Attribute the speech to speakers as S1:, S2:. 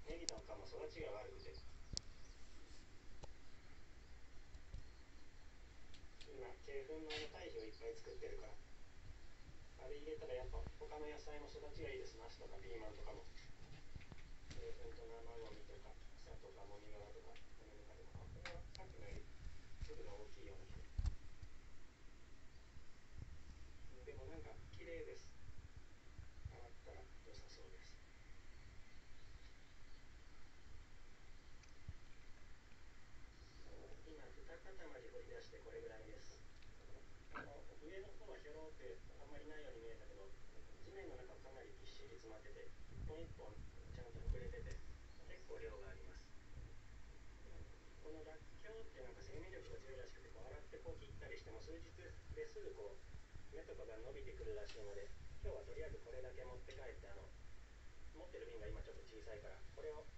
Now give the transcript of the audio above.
S1: ネギなんかも育ちが悪くて、今鶏粉の堆肥をいっぱい作ってるから、あれ入れたらやっぱ他の野菜も育ちがいいです。ナスとかピーマンとかも鶏粉と生ゴミとか草とかもみ殻とか米ぬかとか、これはさっきのより粒が大きいような気が、でもなんか綺麗です。洗ったら良さそうです。今2塊掘り出してこれぐらいです。上の方はひょろってあんまりないように見えたけど、地面の中かなりぎっしり詰まってて、一本一本ちゃんと膨れてて結構量があります。このらっきょうってなんか生命力が強いらしくて、こう洗ってこう切ったりしても数日ですぐこう芽とかが伸びてくるらしいので、今日はとりあえずこれだけ持って帰って、持ってる瓶が今ちょっと小さいからこれを